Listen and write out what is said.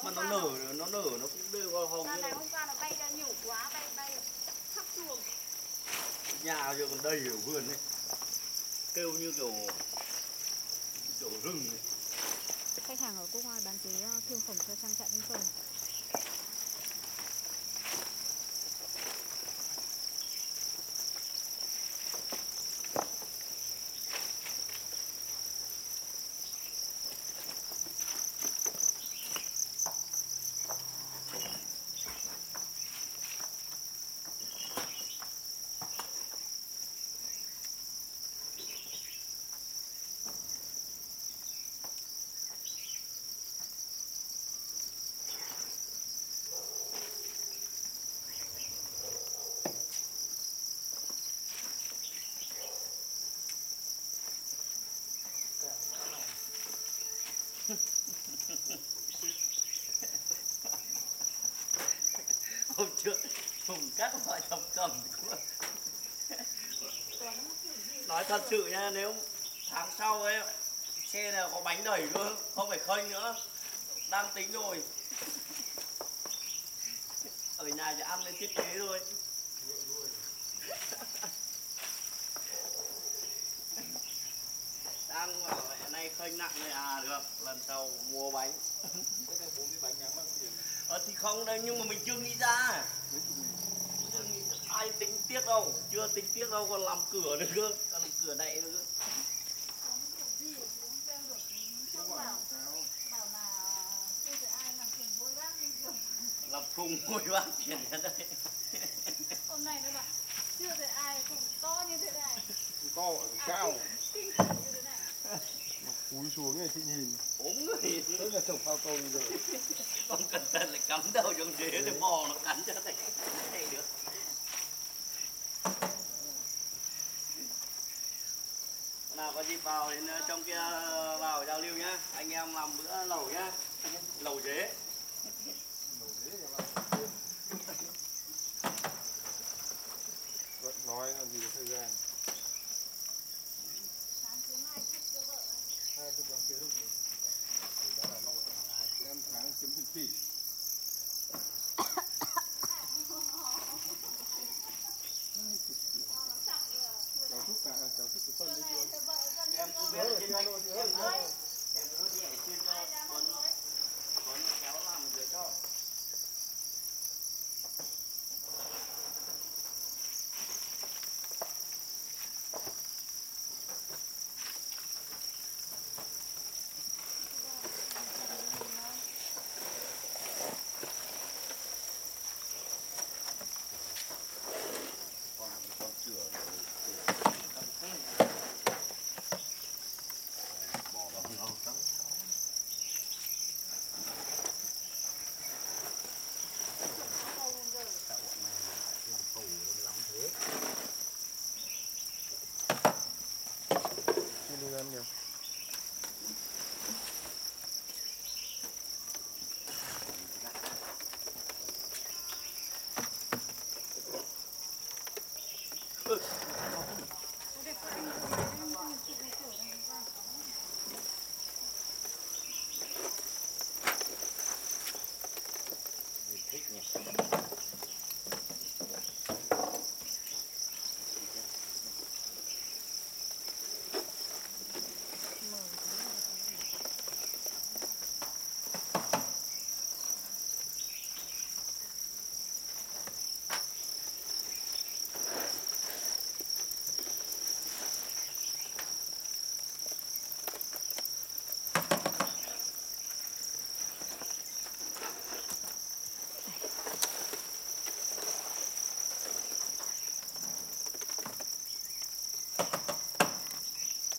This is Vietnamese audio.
mà nó nở nó cũng đưa vào hồng. Này hôm qua nó bay ra nhiều quá, bay khắp chuồng. Nhà giờ còn đầy ở vườn ấy, kêu như kiểu rừng ấy. Khách hàng ở Quốc Oai bán chế thương phẩm cho trang trại Thanh Sơn. Hôm trước Hùng cắt loại thập cẩm. Nói thật sự nha, nếu tháng sau ấy xe nào có bánh đẩy luôn, không phải khênh nữa, đang tính rồi. Ở nhà chỉ ăn lên thiết kế thôi. Đang bảo mẹ nay khênh nặng này à, được, lần sau mua bánh. Thì không đấy, nhưng mà mình chưa nghĩ ra. Ai tính tiếc đâu, chưa tính tiếc đâu, còn làm cửa nữa cơ, còn làm cửa đậy nữa cơ. Làm phùng môi bác tiền ra đây. Hôm nay nó bảo chưa thấy ai cũng to như thế này. To ở cao. Kinh khủng như thế này. Nó cúi xuống này chị nhìn. Ốm người. Thế là trồng phao tôm rồi. Không cẩn thận lại cắm đầu trong ghế để bò nó cắn cho này được. Nào có dịp vào đến trong kia vào giao lưu nhá. Anh em làm bữa lẩu nhá. Lẩu dế. Nói làm gì có thời gian.